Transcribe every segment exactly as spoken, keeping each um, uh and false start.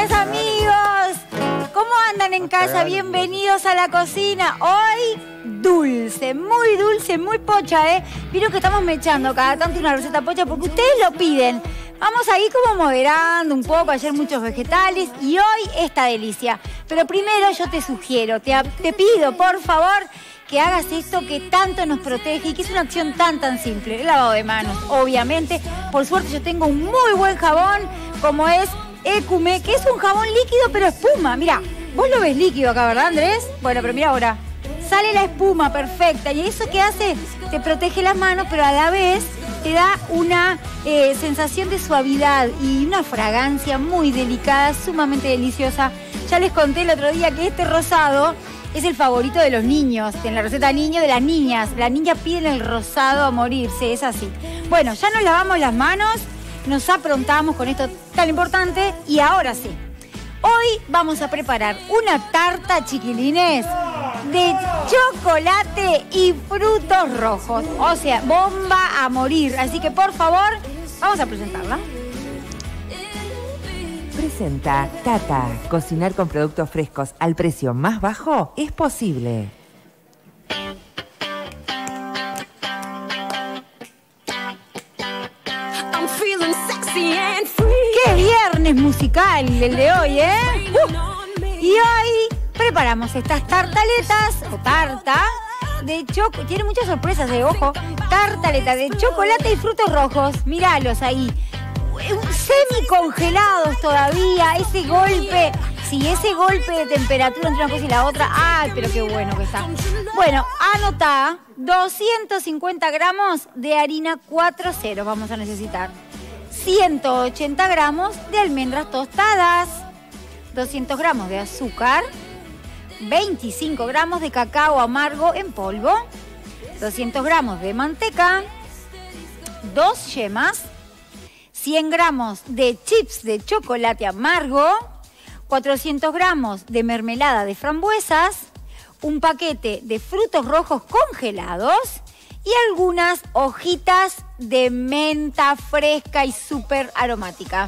días, amigos. ¿Cómo andan en casa? Bienvenidos a la cocina. Hoy, dulce, muy dulce, muy pocha, ¿eh? Vieron que estamos mechando cada tanto una receta pocha porque ustedes lo piden. Vamos ahí como moderando un poco, ayer muchos vegetales y hoy esta delicia. Pero primero yo te sugiero, te, te pido, por favor, que hagas esto que tanto nos protege y que es una acción tan tan simple. El lavado de manos, obviamente. Por suerte yo tengo un muy buen jabón, como es Ecume, que es un jabón líquido pero espuma. Mira, vos lo ves líquido acá, ¿verdad, Andrés? Bueno, pero mira ahora. Sale la espuma perfecta y eso que hace, te protege las manos, pero a la vez te da una eh, sensación de suavidad y una fragancia muy delicada, sumamente deliciosa. Ya les conté el otro día que este rosado es el favorito de los niños, en la receta niño de las niñas. Las niñas piden el rosado a morirse, es así. Bueno, ya nos lavamos las manos, nos aprontamos con esto tan importante y ahora sí. Hoy vamos a preparar una tarta, chiquilines, de chocolate y frutos rojos. O sea, bomba a morir. Así que, por favor, vamos a presentarla. Presenta Tata. Cocinar con productos frescos al precio más bajo es posible. ¡Qué viernes musical el de hoy, eh! Uh, y hoy preparamos estas tartaletas, o tarta, de choco. Tiene muchas sorpresas, de ojo. Tartaleta de chocolate y frutos rojos. Míralos ahí. Semi congelados todavía. Ese golpe, sí, ese golpe de temperatura entre una cosa y la otra. ¡Ay, pero qué bueno que está! Bueno, anotá, doscientos cincuenta gramos de harina cuatro ceros vamos a necesitar. ciento ochenta gramos de almendras tostadas. doscientos gramos de azúcar. veinticinco gramos de cacao amargo en polvo. doscientos gramos de manteca. dos yemas. cien gramos de chips de chocolate amargo. cuatrocientos gramos de mermelada de frambuesas. Un paquete de frutos rojos congelados. Y algunas hojitas de menta fresca y súper aromática.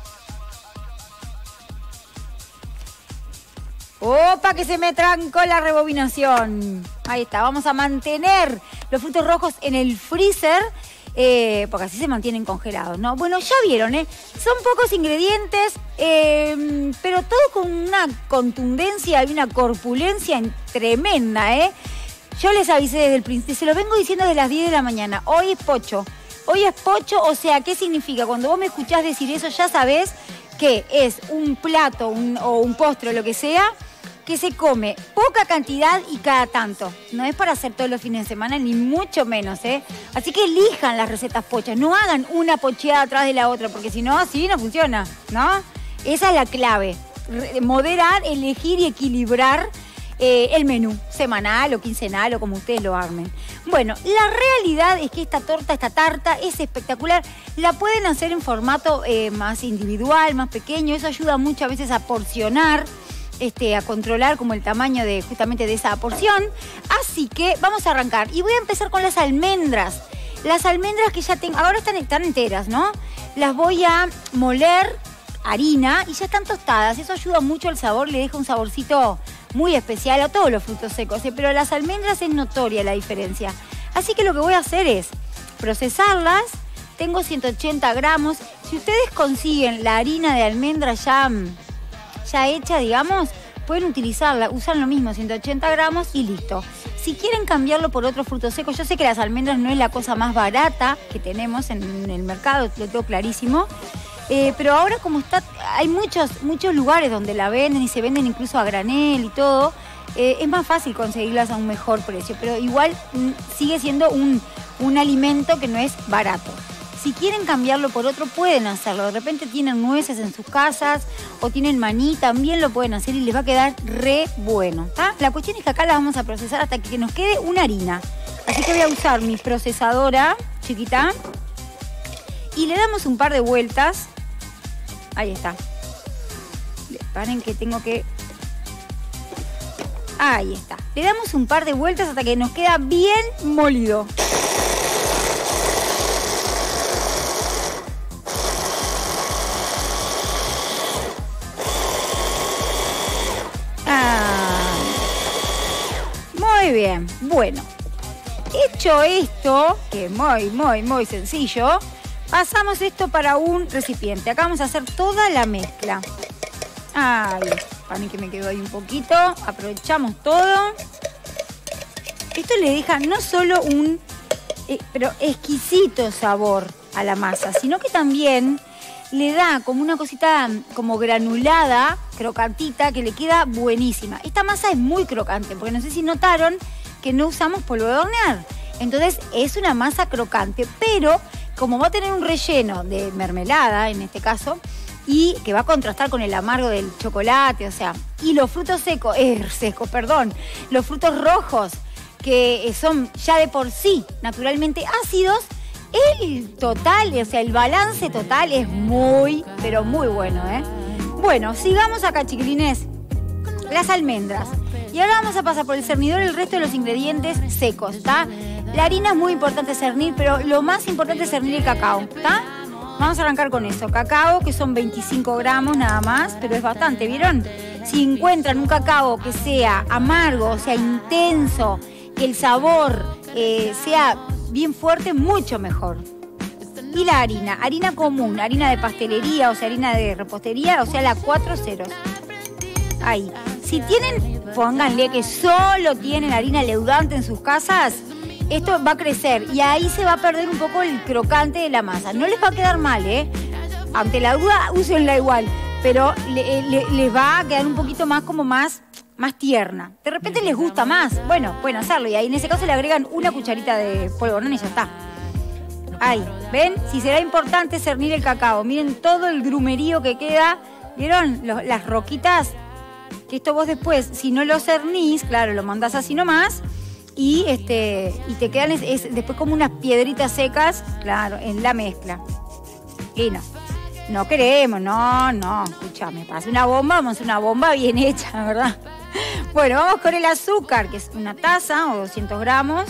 ¡Opa! Que se me trancó la rebobinación. Ahí está. Vamos a mantener los frutos rojos en el freezer, eh, porque así se mantienen congelados, ¿no? Bueno, ya vieron, ¿eh? Son pocos ingredientes, eh, pero todo con una contundencia y una corpulencia tremenda, ¿eh? Yo les avisé desde el principio, se lo vengo diciendo desde las diez de la mañana. Hoy es pocho. Hoy es pocho, o sea, ¿qué significa? Cuando vos me escuchás decir eso, ya sabés que es un plato un, o un postre o lo que sea, que se come poca cantidad y cada tanto. No es para hacer todos los fines de semana, ni mucho menos, ¿eh? Así que elijan las recetas pochas. No hagan una pocheada atrás de la otra, porque si no, así no funciona, ¿no? Esa es la clave. Moderar, elegir y equilibrar Eh, el menú semanal o quincenal o como ustedes lo armen. Bueno, la realidad es que esta torta, esta tarta es espectacular. La pueden hacer en formato eh, más individual, más pequeño. Eso ayuda mucho a veces a porcionar, este, a controlar como el tamaño de justamente de esa porción. Así que vamos a arrancar. Y voy a empezar con las almendras. Las almendras que ya tengo, ahora están, están enteras, ¿no? Las voy a moler, harina, y ya están tostadas. Eso ayuda mucho al sabor, le deja un saborcito muy especial a todos los frutos secos, ¿eh? Pero a las almendras es notoria la diferencia. Así que lo que voy a hacer es procesarlas. Tengo ciento ochenta gramos. Si ustedes consiguen la harina de almendra ya, ya hecha, digamos, pueden utilizarla. Usan lo mismo, ciento ochenta gramos y listo. Si quieren cambiarlo por otro fruto seco, yo sé que las almendras no es la cosa más barata que tenemos en el mercado, lo tengo clarísimo. Eh, pero ahora como está, hay muchos, muchos lugares donde la venden y se venden incluso a granel y todo, eh, es más fácil conseguirlas a un mejor precio, pero igual mm, sigue siendo un, un alimento que no es barato. Si quieren cambiarlo por otro, pueden hacerlo. De repente tienen nueces en sus casas o tienen maní, también lo pueden hacer y les va a quedar re bueno, ¿tá? La cuestión es que acá la vamos a procesar hasta que nos quede una harina. Así que voy a usar mi procesadora chiquita y le damos un par de vueltas. Ahí está. Paren que tengo que... Ahí está. Le damos un par de vueltas hasta que nos queda bien molido. Muy bien, bueno. Hecho esto, que es muy, muy, muy sencillo, pasamos esto para un recipiente. Acá vamos a hacer toda la mezcla. Ay, para mí que me quedó ahí un poquito. Aprovechamos todo. Esto le deja no solo un eh, pero exquisito sabor a la masa, sino que también le da como una cosita como granulada, crocantita, que le queda buenísima. Esta masa es muy crocante, porque no sé si notaron que no usamos polvo de hornear. Entonces es una masa crocante, pero como va a tener un relleno de mermelada, en este caso, y que va a contrastar con el amargo del chocolate, o sea, y los frutos secos, eh, secos, perdón, los frutos rojos, que son ya de por sí naturalmente ácidos, el total, o sea, el balance total es muy, pero muy bueno, ¿eh? Bueno, sigamos acá, chiquilines. Las almendras. Y ahora vamos a pasar por el cernidor el resto de los ingredientes secos, ¿está? La harina es muy importante cernir, pero lo más importante es cernir el cacao, ¿está? Vamos a arrancar con eso. Cacao, que son veinticinco gramos nada más, pero es bastante, ¿vieron? Si encuentran un cacao que sea amargo, o sea, intenso, que el sabor eh, sea bien fuerte, mucho mejor. Y la harina, harina común, harina de pastelería, o sea, harina de repostería, o sea, la cuatro ceros. Ahí. Si tienen, pónganle que solo tienen harina leudante en sus casas, esto va a crecer y ahí se va a perder un poco el crocante de la masa. No les va a quedar mal, ¿eh? Ante la duda, úsenla igual, pero le, le, les va a quedar un poquito más como más, más tierna. De repente les gusta más, bueno, pueden hacerlo y ahí en ese caso le agregan una cucharita de polvo de hornear y ya está. Ahí, ¿ven? Si será importante cernir el cacao. Miren todo el grumerío que queda. ¿Vieron? Los, las roquitas. Que esto vos después, si no lo cernís, claro, lo mandás así nomás. Y, este, y te quedan es, es después como unas piedritas secas, claro, en la mezcla. Y no, no queremos, no, no, escúchame, para hacer una bomba, vamos a hacer una bomba bien hecha, ¿verdad? Bueno, vamos con el azúcar, que es una taza o doscientos gramos.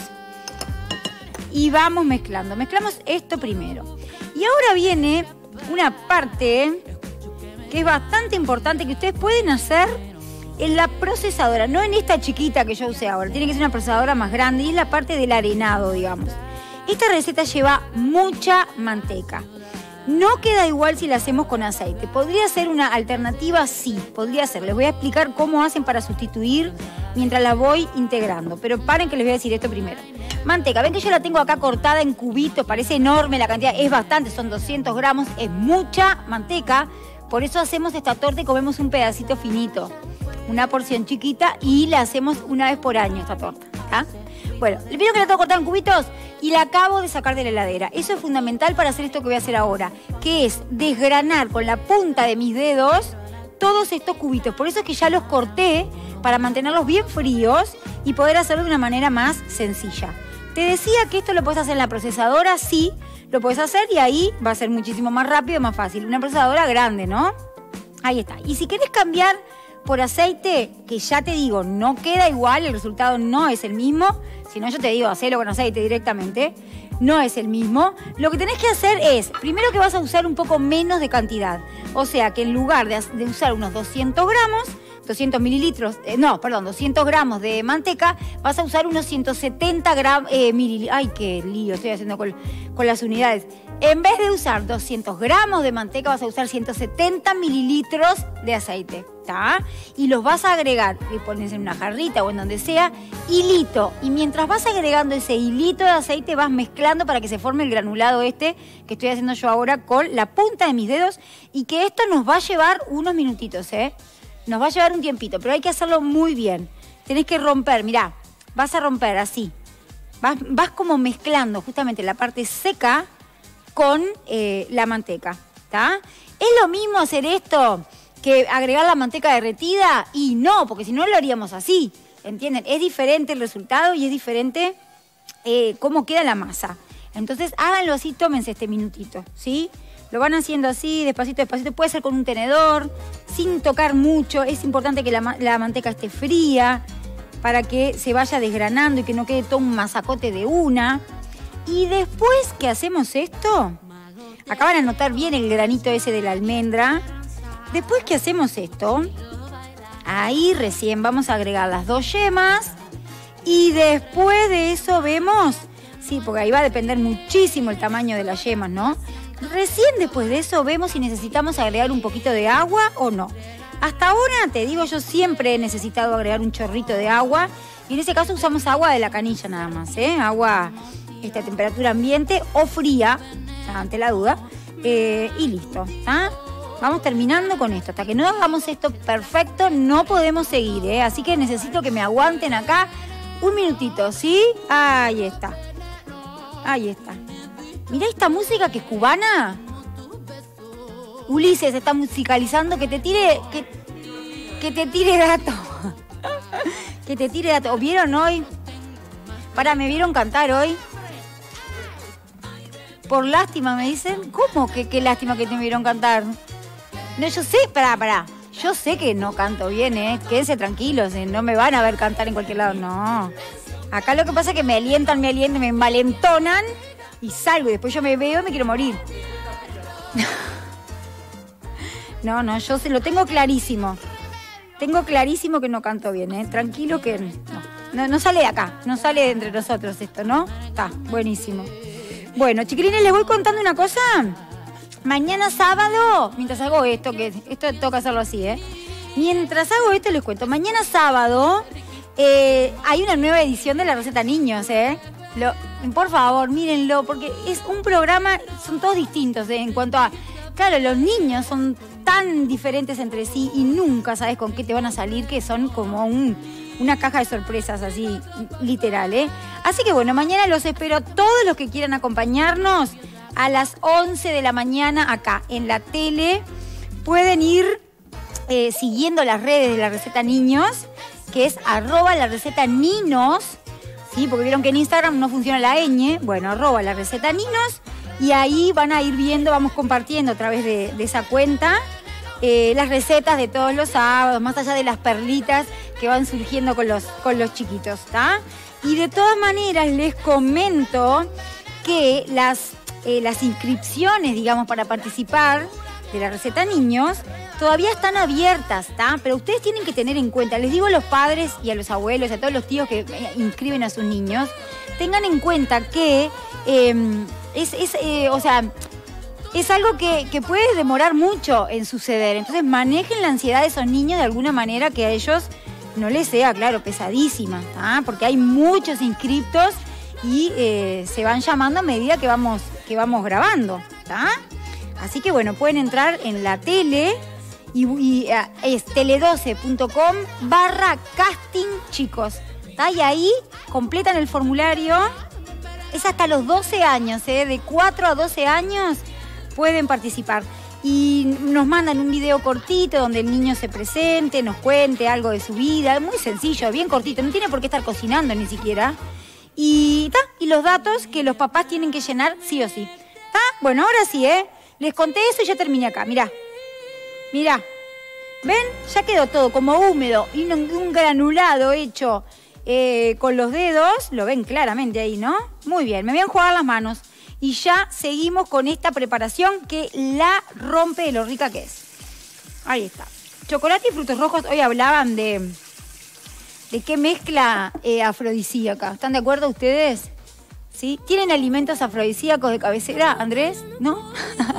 Y vamos mezclando. Mezclamos esto primero. Y ahora viene una parte que es bastante importante que ustedes pueden hacer en la procesadora. No en esta chiquita que yo usé ahora. Tiene que ser una procesadora más grande. Y es la parte del arenado, digamos. Esta receta lleva mucha manteca. No queda igual si la hacemos con aceite. ¿Podría ser una alternativa? Sí, podría ser. Les voy a explicar cómo hacen para sustituir mientras la voy integrando. Pero paren que les voy a decir esto primero. Manteca, ven que yo la tengo acá cortada en cubitos, parece enorme la cantidad, es bastante, son doscientos gramos, es mucha manteca. Por eso hacemos esta torta y comemos un pedacito finito, una porción chiquita y la hacemos una vez por año esta torta, ¿está? Bueno, le pido que la tengo cortada en cubitos y la acabo de sacar de la heladera. Eso es fundamental para hacer esto que voy a hacer ahora, que es desgranar con la punta de mis dedos todos estos cubitos. Por eso es que ya los corté para mantenerlos bien fríos y poder hacerlo de una manera más sencilla. Te decía que esto lo puedes hacer en la procesadora, sí, lo puedes hacer y ahí va a ser muchísimo más rápido y más fácil. Una procesadora grande, ¿no? Ahí está. Y si querés cambiar por aceite, que ya te digo, no queda igual, el resultado no es el mismo. Si no, yo te digo, hacelo con aceite directamente. No es el mismo. Lo que tenés que hacer es, primero que vas a usar un poco menos de cantidad. O sea, que en lugar de, de usar unos doscientos gramos, doscientos mililitros, eh, no, perdón, doscientos gramos de manteca, vas a usar unos ciento setenta gramos, eh, mililitros. Ay, qué lío estoy haciendo con, con las unidades. En vez de usar doscientos gramos de manteca, vas a usar ciento setenta mililitros de aceite, ¿está? Y los vas a agregar, y pones en una jarrita o en donde sea, hilito. Y mientras vas agregando ese hilito de aceite, vas mezclando para que se forme el granulado este que estoy haciendo yo ahora con la punta de mis dedos y que esto nos va a llevar unos minutitos, ¿eh? Nos va a llevar un tiempito, pero hay que hacerlo muy bien. Tenés que romper, mirá, vas a romper así. Vas, vas como mezclando justamente la parte seca con eh, la manteca, ¿está? ¿Es lo mismo hacer esto que agregar la manteca derretida? Y no, porque si no lo haríamos así, ¿entienden? Es diferente el resultado y es diferente eh, cómo queda la masa. Entonces háganlo así, tómense este minutito, ¿sí? Lo van haciendo así, despacito, despacito. Puede ser con un tenedor, sin tocar mucho. Es importante que la, la manteca esté fría para que se vaya desgranando y que no quede todo un masacote de una. Y después que hacemos esto, acá van a notar bien el granito ese de la almendra. Después que hacemos esto, ahí recién vamos a agregar las dos yemas Y después de eso vemos, sí, porque ahí va a depender muchísimo el tamaño de las yemas, ¿no? Recién después de eso vemos si necesitamos agregar un poquito de agua o no. Hasta ahora, te digo, yo siempre he necesitado agregar un chorrito de agua. Y en ese caso usamos agua de la canilla nada más, ¿eh? Agua este, a temperatura ambiente o fría, ante la duda. Eh, y listo, ¿está? Vamos terminando con esto. Hasta que no hagamos esto perfecto, no podemos seguir, ¿eh? Así que necesito que me aguanten acá un minutito, ¿sí? Ahí está. Ahí está. Mirá esta música que es cubana. Ulises está musicalizando, que te tire, que, que te tire dato. Que te tire dato. ¿O vieron hoy? Para, ¿me vieron cantar hoy? Por lástima, me dicen. ¿Cómo que qué lástima que te vieron cantar? No, yo sé, pará, pará. Yo sé que no canto bien, ¿eh? Quédense tranquilos, ¿eh? No me van a ver cantar en cualquier lado, no. Acá lo que pasa es que me alientan, me alientan, me envalentonan y salgo y después yo me veo y me quiero morir. No, no, yo se lo tengo clarísimo. Tengo clarísimo que no canto bien, ¿eh? Tranquilo que no. No, no sale de acá, no sale de entre nosotros esto, ¿no? Está, buenísimo. Bueno, chiquilines, les voy contando una cosa. Mañana sábado, mientras hago esto, que esto toca hacerlo así, ¿eh? Mientras hago esto les cuento. Mañana sábado eh, hay una nueva edición de La Receta Niños, ¿eh? Lo, por favor, mírenlo, porque es un programa, son todos distintos, ¿eh? En cuanto a, claro, los niños son tan diferentes entre sí y nunca sabes con qué te van a salir, que son como un, una caja de sorpresas así, literal, ¿eh? Así que bueno, mañana los espero todos los que quieran acompañarnos a las once de la mañana acá en la tele. Pueden ir eh, siguiendo las redes de La Receta Niños, que es arroba la receta ninos, ¿sí? Porque vieron que en Instagram no funciona la ñ. Bueno, arroba La Receta Ninos. Y ahí van a ir viendo, vamos compartiendo a través de, de esa cuenta eh, las recetas de todos los sábados, más allá de las perlitas que van surgiendo con los, con los chiquitos, ¿está? Y de todas maneras les comento que las, eh, las inscripciones, digamos, para participar de La Receta Niños todavía están abiertas, ¿está? Pero ustedes tienen que tener en cuenta, les digo a los padres y a los abuelos, a todos los tíos que inscriben a sus niños, tengan en cuenta que eh, es, es eh, o sea, es algo que, que puede demorar mucho en suceder. Entonces manejen la ansiedad de esos niños de alguna manera que a ellos no les sea, claro, pesadísima, ¿tá? Porque hay muchos inscriptos y eh, se van llamando a medida que vamos, que vamos grabando, ¿tá? Así que bueno, pueden entrar en la tele y, y uh, es tele doce punto com barra casting chicos, ¿tá? Y ahí completan el formulario. Es hasta los doce años, ¿eh? De cuatro a doce años pueden participar. Y nos mandan un video cortito donde el niño se presente, nos cuente algo de su vida. Muy sencillo, bien cortito, no tiene por qué estar cocinando ni siquiera. Y, ¿tá? Y los datos que los papás tienen que llenar sí o sí. ¿Tá? Bueno, ahora sí, ¿eh? Les conté eso y ya terminé acá. Mirá, mirá. ¿Ven? Ya quedó todo como húmedo y un, un granulado hecho eh, con los dedos. Lo ven claramente ahí, ¿no? Muy bien, me voy a enjuagar las manos. Y ya seguimos con esta preparación que la rompe de lo rica que es. Ahí está. Chocolate y frutos rojos. Hoy hablaban de, de qué mezcla eh, afrodisíaca. ¿Están de acuerdo ustedes? ¿Sí? ¿Tienen alimentos afrodisíacos de cabecera, Andrés? ¿No?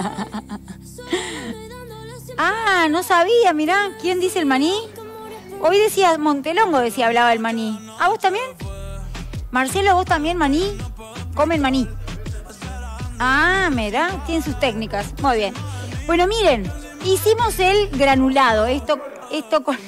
Ah, no sabía, mirá. ¿Quién dice el maní? Hoy decía Montelongo, decía, hablaba del maní. ¿Ah, vos también? Marcelo, ¿vos también maní? Comen maní. Ah, mira, tienen sus técnicas. Muy bien. Bueno, miren, hicimos el granulado. Esto, esto con,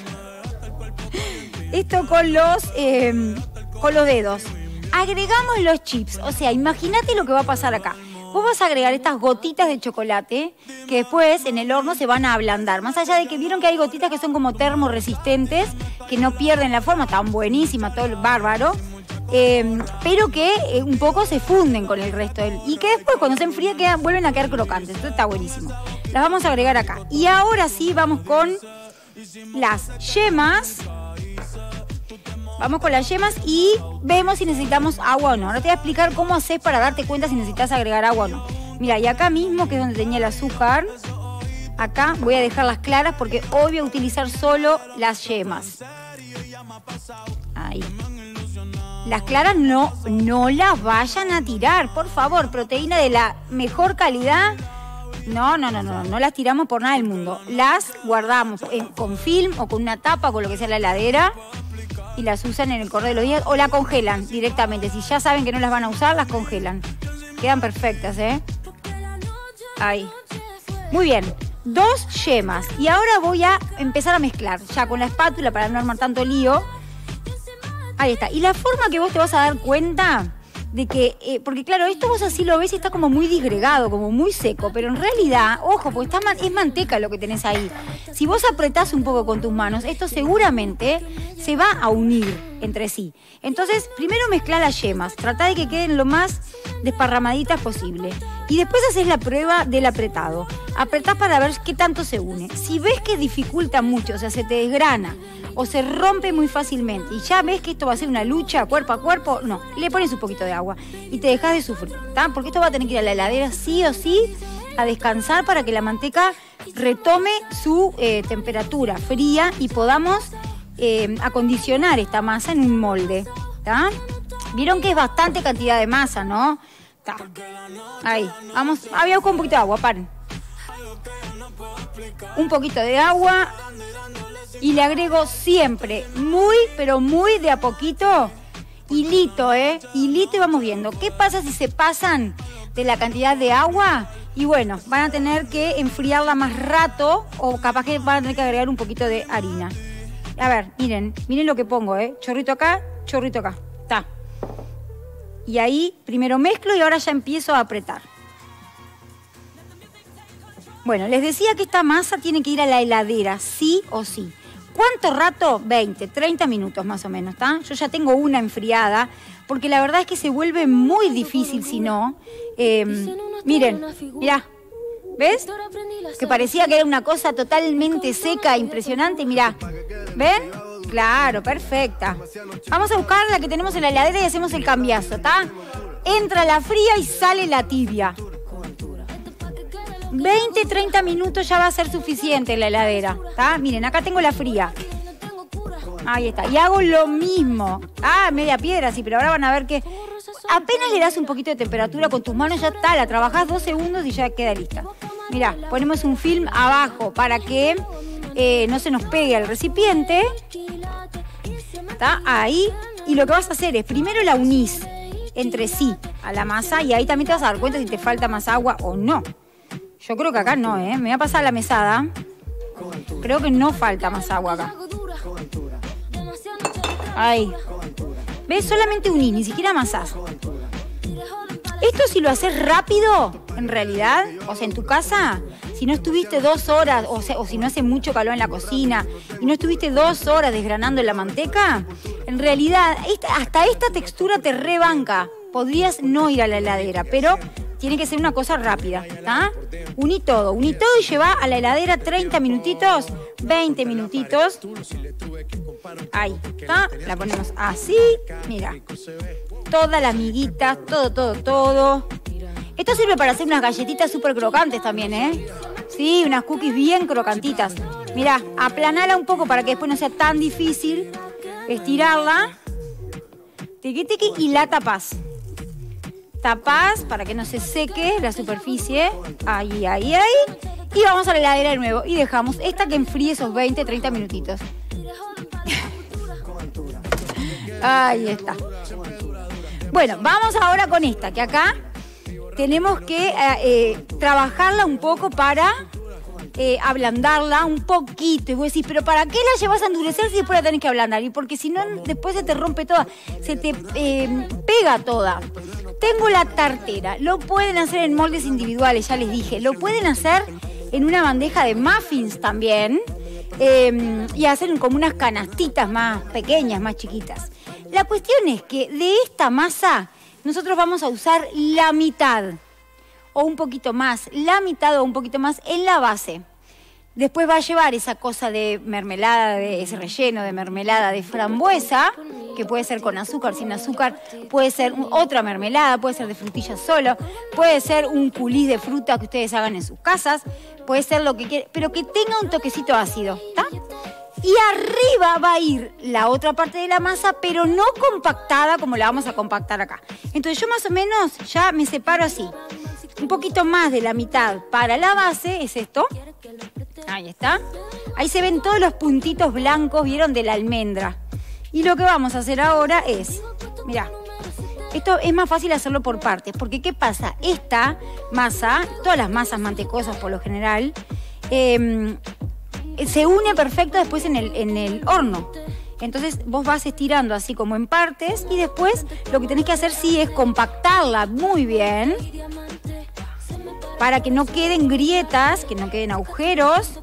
esto con los, eh, con los dedos. Agregamos los chips. O sea, imagínate lo que va a pasar acá. Vos vas a agregar estas gotitas de chocolate que después en el horno se van a ablandar. Más allá de que vieron que hay gotitas que son como termoresistentes, que no pierden la forma, están buenísimas, todo bárbaro. Eh, pero que eh, un poco se funden con el resto del, y que después cuando se enfría quedan, vuelven a quedar crocantes. Esto está buenísimo. Las vamos a agregar acá. Y ahora sí vamos con las yemas. Vamos con las yemas y vemos si necesitamos agua o no. Ahora te voy a explicar cómo haces para darte cuenta si necesitas agregar agua o no. Mira, y acá mismo, que es donde tenía el azúcar, acá voy a dejarlas claras porque hoy voy a utilizar solo las yemas. Ahí. Las claras no, no las vayan a tirar, por favor. Proteína de la mejor calidad. No, no, no, no, no las tiramos por nada del mundo. Las guardamos en, con film o con una tapa, con lo que sea la heladera, y las usan en el correr de los días o la congelan directamente. Si ya saben que no las van a usar, las congelan. Quedan perfectas, ¿eh? Ahí. Muy bien. Dos yemas. Y ahora voy a empezar a mezclar, ya con la espátula para no armar tanto lío. Ahí está. Y la forma que vos te vas a dar cuenta de que, eh, porque claro, esto vos así lo ves y está como muy disgregado, como muy seco, pero en realidad, ojo, porque está man- es manteca lo que tenés ahí. Si vos apretás un poco con tus manos, esto seguramente se va a unir entre sí. Entonces, primero mezclá las yemas, tratá de que queden lo más desparramaditas posible. Y después haces la prueba del apretado. Apretás para ver qué tanto se une. Si ves que dificulta mucho, o sea, se te desgrana, o se rompe muy fácilmente y ya ves que esto va a ser una lucha cuerpo a cuerpo, no, le pones un poquito de agua y te dejas de sufrir, ¿tá? Porque esto va a tener que ir a la heladera sí o sí a descansar para que la manteca retome su eh, temperatura fría y podamos eh, acondicionar esta masa en un molde, ¿tá? Vieron que es bastante cantidad de masa, ¿no? Tá. Ahí, vamos, había un poquito de agua, paren. Un poquito de agua. Y le agrego siempre, muy, pero muy de a poquito, hilito, ¿eh? Hilito y vamos viendo. ¿Qué pasa si se pasan de la cantidad de agua? Y bueno, van a tener que enfriarla más rato o capaz que van a tener que agregar un poquito de harina. A ver, miren, miren lo que pongo, ¿eh? Chorrito acá, chorrito acá. Está. Y ahí primero mezclo y ahora ya empiezo a apretar. Bueno, les decía que esta masa tiene que ir a la heladera, sí o sí. ¿Cuánto rato? veinte, treinta minutos más o menos, ¿está? Yo ya tengo una enfriada, porque la verdad es que se vuelve muy difícil si no. Eh, miren, mirá, ¿ves? Que parecía que era una cosa totalmente seca, impresionante, mirá. ¿Ven? Claro, perfecta. Vamos a buscar la que tenemos en la heladera y hacemos el cambiazo, ¿está? Entra la fría y sale la tibia. veinte, treinta minutos ya va a ser suficiente en la heladera, ¿está? Miren, acá tengo la fría. Ahí está. Y hago lo mismo. Ah, media piedra, sí, pero ahora van a ver que apenas le das un poquito de temperatura con tus manos, ya está. La trabajás dos segundos y ya queda lista. Mirá, ponemos un film abajo para que eh, no se nos pegue al recipiente. ¿Está? Ahí. Y lo que vas a hacer es, primero la unís entre sí a la masa y ahí también te vas a dar cuenta si te falta más agua o no. Yo creo que acá no, ¿eh? Me voy a pasar a la mesada. Creo que no falta más agua acá. Ahí. ¿Ves? Solamente unís, ni siquiera amasás. Esto si lo haces rápido, en realidad, o sea, en tu casa, si no estuviste dos horas, o, sea, o si no hace mucho calor en la cocina, y no estuviste dos horas desgranando la manteca, en realidad, esta, hasta esta textura te rebanca. Podrías no ir a la heladera, pero tiene que ser una cosa rápida, ¿está? Uní todo, uní todo y lleva a la heladera treinta minutitos, veinte minutitos. Ahí, ¿está? La ponemos así, mira. Todas las miguitas, todo, todo, todo. Esto sirve para hacer unas galletitas súper crocantes también, ¿eh? Sí, unas cookies bien crocantitas. Mirá, aplanala un poco para que después no sea tan difícil estirarla. Tiqui, tiqui, y la tapás. Tapás para que no se seque la superficie. Ahí, ahí, ahí. Y vamos a la heladera de nuevo. Y dejamos esta que enfríe esos veinte, treinta minutitos. Ahí está. Bueno, vamos ahora con esta, que acá tenemos que eh, eh, trabajarla un poco para eh, ablandarla un poquito. Y vos decís, ¿pero para qué la llevas a endurecer si después la tenés que ablandar? Y porque si no, después se te rompe toda, se te eh, pega toda. Tengo la tartera. Lo pueden hacer en moldes individuales, ya les dije. Lo pueden hacer en una bandeja de muffins también. Eh, y hacen como unas canastitas más pequeñas, más chiquitas. La cuestión es que de esta masa nosotros vamos a usar la mitad o un poquito más, la mitad o un poquito más en la base. Después va a llevar esa cosa de mermelada, de ese relleno de mermelada de frambuesa, que puede ser con azúcar, sin azúcar, puede ser otra mermelada, puede ser de frutillas solo, puede ser un coulis de fruta que ustedes hagan en sus casas, puede ser lo que quieran, pero que tenga un toquecito ácido, ¿está? Y arriba va a ir la otra parte de la masa, pero no compactada como la vamos a compactar acá. Entonces yo más o menos ya me separo así. Un poquito más de la mitad para la base, es esto. Ahí está. Ahí se ven todos los puntitos blancos, ¿vieron? De la almendra. Y lo que vamos a hacer ahora es, mirá, esto es más fácil hacerlo por partes, porque ¿qué pasa? Esta masa, todas las masas mantecosas por lo general, eh, se une perfecto después en el, en el horno. Entonces vos vas estirando así como en partes y después lo que tenés que hacer sí es compactarla muy bien para que no queden grietas, que no queden agujeros.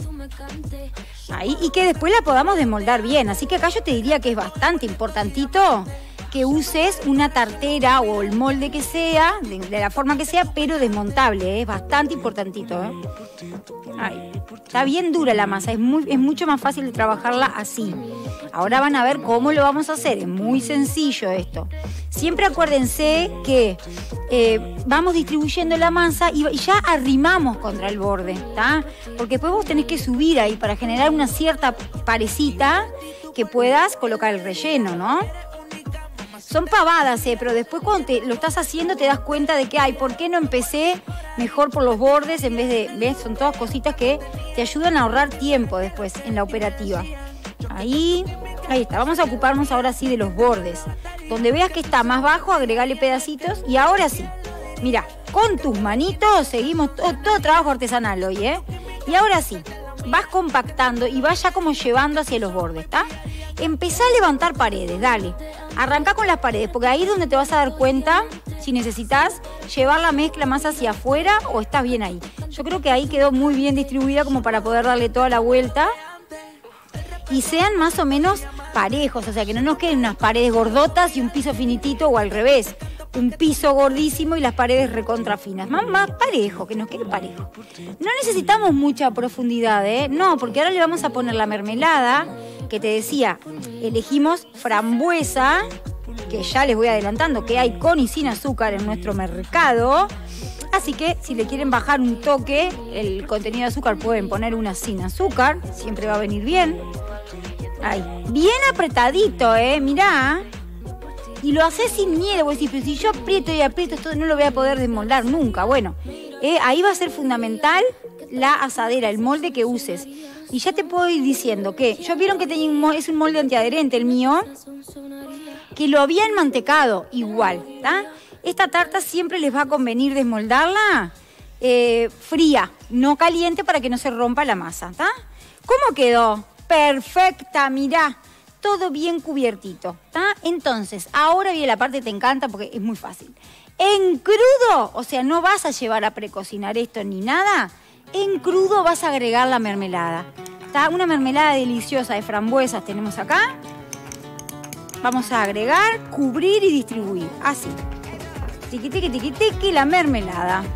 Ahí, y que después la podamos desmoldar bien. Así que acá yo te diría que es bastante importantito que uses una tartera o el molde que sea, de, de la forma que sea, pero desmontable, ¿eh? Es bastante importantito, ¿eh? Ahí. Está bien dura la masa, es, muy, es mucho más fácil de trabajarla así. Ahora van a ver cómo lo vamos a hacer, es muy sencillo esto. Siempre acuérdense que eh, vamos distribuyendo la masa y, y ya arrimamos contra el borde, ¿está? Porque después vos tenés que subir ahí para generar una cierta parecita que puedas colocar el relleno, ¿no? Son pavadas, eh, pero después cuando te, lo estás haciendo te das cuenta de que, ay, ¿por qué no empecé mejor por los bordes en vez de, ves? Son todas cositas que te ayudan a ahorrar tiempo después en la operativa. Ahí, ahí está. Vamos a ocuparnos ahora sí de los bordes. Donde veas que está más bajo, agregale pedacitos y ahora sí. Mira, con tus manitos seguimos todo, todo trabajo artesanal hoy, ¿eh? Y ahora sí, vas compactando y vas ya como llevando hacia los bordes, ¿está? Empezá a levantar paredes, dale. Arrancá con las paredes, porque ahí es donde te vas a dar cuenta si necesitas llevar la mezcla más hacia afuera o estás bien ahí. Yo creo que ahí quedó muy bien distribuida como para poder darle toda la vuelta. Y sean más o menos parejos, o sea, que no nos queden unas paredes gordotas y un piso finitito o al revés. Un piso gordísimo y las paredes recontra finas. Más, más parejo, que nos quede parejo. No necesitamos mucha profundidad, ¿eh? No, porque ahora le vamos a poner la mermelada, que te decía, elegimos frambuesa, que ya les voy adelantando que hay con y sin azúcar en nuestro mercado. Así que si le quieren bajar un toque el contenido de azúcar, pueden poner una sin azúcar, siempre va a venir bien. Ahí, bien apretadito, ¿eh? Mirá. Y lo haces sin miedo, vos decís, pero si yo aprieto y aprieto, esto no lo voy a poder desmoldar nunca. Bueno, eh, ahí va a ser fundamental la asadera, el molde que uses. Y ya te puedo ir diciendo que, yo vieron que tenía un molde, es un molde antiadherente el mío, que lo había enmantecado igual, ¿tá? Esta tarta siempre les va a convenir desmoldarla eh, fría, no caliente, para que no se rompa la masa, ¿tá? ¿Cómo quedó? Perfecta, mirá. Todo bien cubiertito, ¿está? Entonces, ahora viene la parte que te encanta porque es muy fácil. En crudo, o sea, no vas a llevar a precocinar esto ni nada. En crudo vas a agregar la mermelada. ¿Está? Una mermelada deliciosa de frambuesas tenemos acá. Vamos a agregar, cubrir y distribuir. Así. Tiqui, tiqui, tiqui, tiqui, la mermelada.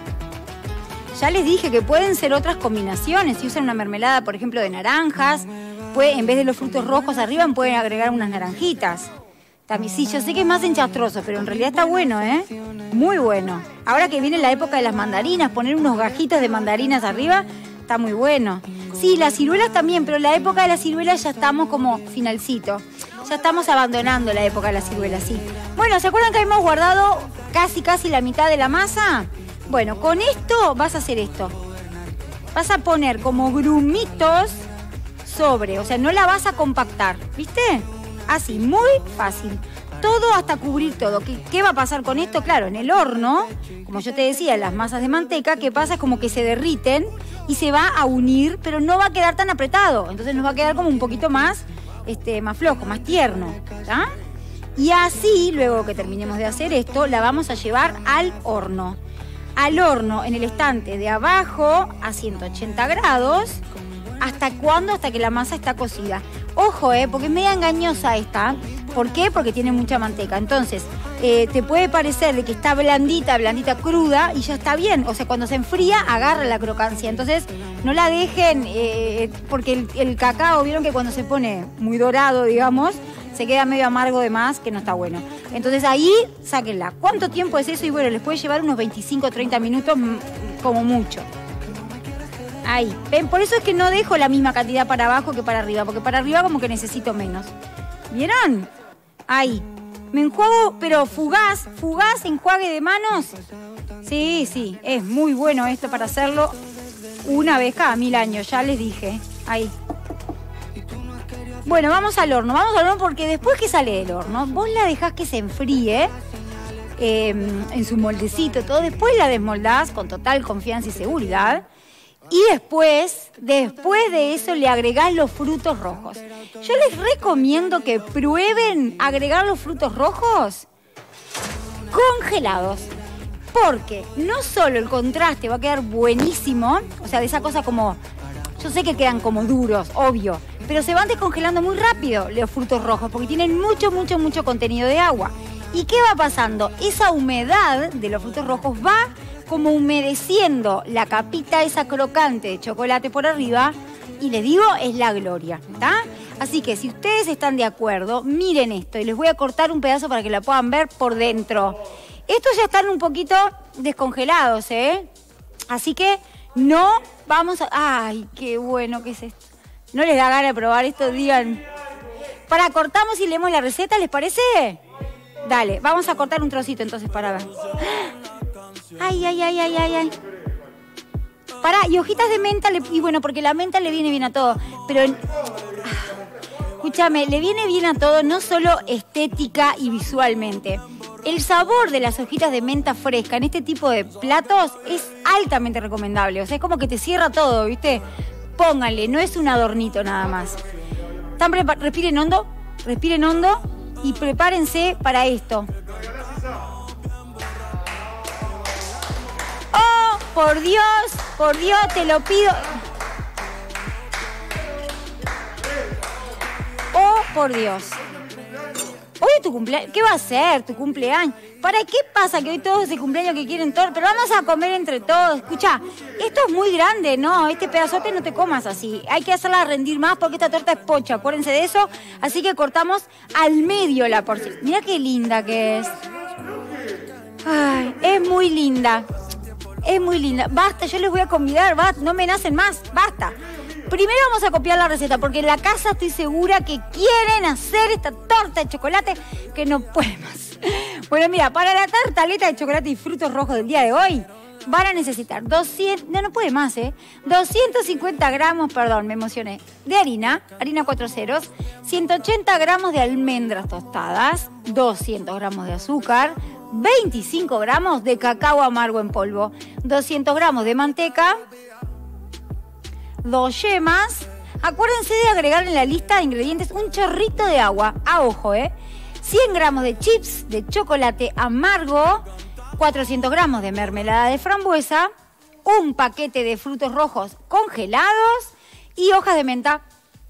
Ya les dije que pueden ser otras combinaciones. Si usan una mermelada, por ejemplo, de naranjas, puede, en vez de los frutos rojos arriba, pueden agregar unas naranjitas. También, sí, yo sé que es más enchastroso, pero en realidad está bueno, ¿eh? Muy bueno. Ahora que viene la época de las mandarinas, poner unos gajitos de mandarinas arriba, está muy bueno. Sí, las ciruelas también, pero en la época de las ciruelas ya estamos como finalcito. Ya estamos abandonando la época de las ciruelas, sí. Bueno, ¿se acuerdan que habíamos guardado casi, casi la mitad de la masa? Bueno, con esto vas a hacer esto. Vas a poner como grumitos sobre, o sea, no la vas a compactar, ¿viste? Así, muy fácil. Todo hasta cubrir todo. ¿Qué, qué va a pasar con esto? Claro, en el horno, como yo te decía, las masas de manteca, ¿qué pasa? Es como que se derriten y se va a unir, pero no va a quedar tan apretado. Entonces nos va a quedar como un poquito más, este, más flojo, más tierno, ¿tá? Y así, luego que terminemos de hacer esto, la vamos a llevar al horno. Al horno, en el estante de abajo, a ciento ochenta grados. ¿Hasta cuándo? Hasta que la masa está cocida. Ojo, eh, porque es media engañosa esta. ¿Por qué? Porque tiene mucha manteca. Entonces, eh, te puede parecer de que está blandita, blandita cruda, y ya está bien. O sea, cuando se enfría, agarra la crocancia. Entonces, no la dejen, eh, porque el, el cacao, vieron que cuando se pone muy dorado, digamos, se queda medio amargo de más, que no está bueno. Entonces ahí, sáquenla. ¿Cuánto tiempo es eso? Y bueno, les puede llevar unos veinticinco o treinta minutos como mucho. Ahí. ¿Ven? Por eso es que no dejo la misma cantidad para abajo que para arriba, porque para arriba como que necesito menos. ¿Vieron? Ahí. Me enjuago, pero fugaz, fugaz enjuague de manos. Sí, sí, es muy bueno esto para hacerlo una vez cada mil años, ya les dije. Ahí. Bueno, vamos al horno, vamos al horno porque después que sale del horno, vos la dejás que se enfríe eh, en su moldecito, todo. Después la desmoldás con total confianza y seguridad. Y después, después de eso le agregás los frutos rojos. Yo les recomiendo que prueben agregar los frutos rojos congelados. Porque no solo el contraste va a quedar buenísimo, o sea, de esa cosa como, yo sé que quedan como duros, obvio, pero se van descongelando muy rápido los frutos rojos porque tienen mucho, mucho, mucho contenido de agua. ¿Y qué va pasando? Esa humedad de los frutos rojos va como humedeciendo la capita esa crocante de chocolate por arriba y les digo, es la gloria, ¿está? Así que si ustedes están de acuerdo, miren esto y les voy a cortar un pedazo para que la puedan ver por dentro. Estos ya están un poquito descongelados, ¿eh? Así que no vamos a... ¡Ay, qué bueno que es esto! ¿No les da ganas de probar esto? Digan. Para, cortamos y leemos la receta, ¿les parece? Dale, vamos a cortar un trocito entonces para ver. ¡Ay, ay, ay, ay, ay, ay! Pará, y hojitas de menta, le... y bueno, porque la menta le viene bien a todo, pero... Escúchame, le viene bien a todo, no solo estética y visualmente. El sabor de las hojitas de menta fresca en este tipo de platos es altamente recomendable. O sea, es como que te cierra todo, ¿viste? Pónganle, no es un adornito nada más. ¿Están prepa- respiren hondo, respiren hondo y prepárense para esto. ¡Oh, por Dios! Por Dios, te lo pido. ¡Oh, por Dios! Hoy es tu cumpleaños. ¿Qué va a ser tu cumpleaños? ¿Para qué pasa que hoy todos de cumpleaños que quieren torta? Pero vamos a comer entre todos. Escucha, esto es muy grande, ¿no? Este pedazote no te comas así. Hay que hacerla rendir más porque esta torta es pocha. Acuérdense de eso. Así que cortamos al medio la porción. Mira qué linda que es. Ay, es muy linda. Es muy linda. Basta, yo les voy a convidar. Basta, no me nacen más. Basta. Primero vamos a copiar la receta, porque en la casa estoy segura que quieren hacer esta torta de chocolate que no puede más. Bueno, mira, para la tartaleta de chocolate y frutos rojos del día de hoy, van a necesitar doscientos, no, no puede más, ¿eh? doscientos cincuenta gramos, perdón, me emocioné, de harina, harina cuatro ceros, ciento ochenta gramos de almendras tostadas, doscientos gramos de azúcar, veinticinco gramos de cacao amargo en polvo, doscientos gramos de manteca, dos yemas. Acuérdense de agregar en la lista de ingredientes un chorrito de agua, a ojo, ¿eh? cien gramos de chips de chocolate amargo, cuatrocientos gramos de mermelada de frambuesa, un paquete de frutos rojos congelados y hojas de menta.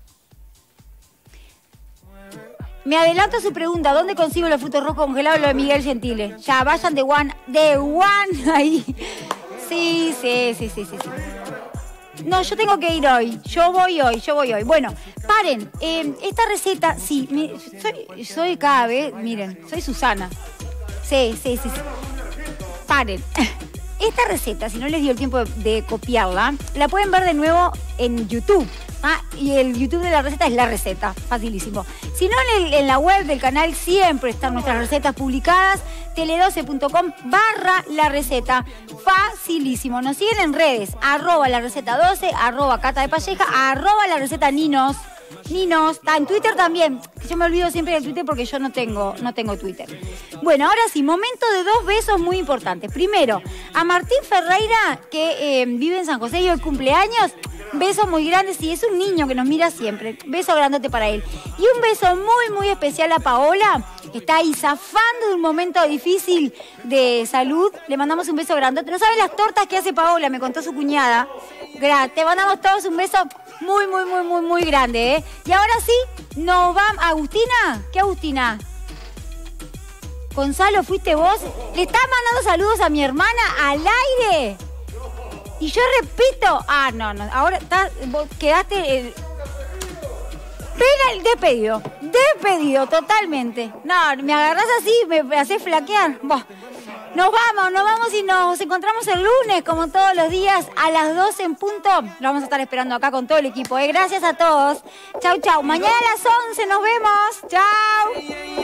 Me adelanto a su pregunta, ¿dónde consigo los frutos rojos congelados? Lo de Miguel Gentile. Ya, vayan de one, de one ahí. Sí, sí, sí, sí, sí, sí. No, yo tengo que ir hoy. Yo voy hoy, yo voy hoy. Bueno, paren. Eh, esta receta, sí, mi, soy, soy cada vez, miren, soy Susana. Sí, sí, sí, sí. Paren. Esta receta, si no les dio el tiempo de, de copiarla, la pueden ver de nuevo en YouTube. Ah, y el YouTube de la receta es La Receta, facilísimo. Si no, en, el, en la web del canal siempre están nuestras recetas publicadas, tele doce punto com barra la receta, facilísimo. Nos siguen en redes, arroba la receta doce, arroba Cata de Palleja, arroba la receta Ninos. Ninos, está en Twitter también. Yo me olvido siempre del Twitter porque yo no tengo, no tengo Twitter. Bueno, ahora sí, momento de dos besos muy importantes. Primero, a Martín Ferreira, que eh, vive en San José y hoy cumpleaños. Besos muy grandes, y es un niño que nos mira siempre. Beso grandote para él. Y un beso muy, muy especial a Paola, que está ahí zafando de un momento difícil de salud. Le mandamos un beso grandote. No saben las tortas que hace Paola, me contó su cuñada. Te mandamos todos un beso muy, muy, muy, muy, muy grande, ¿eh? Y ahora sí, nos vamos. ¿Agustina? ¿Qué Agustina? Gonzalo, ¿fuiste vos? ¿Le estás mandando saludos a mi hermana al aire? Y yo repito, ah, no, no, ahora está, vos quedaste, eh, pena el despedido, despedido totalmente. No, me agarrás así, me, me haces flaquear. Bah. Nos vamos, nos vamos y nos encontramos el lunes, como todos los días, a las doce en punto. Lo vamos a estar esperando acá con todo el equipo. ¿eh? Gracias a todos. Chau, chau. Mañana a las once nos vemos. Chau.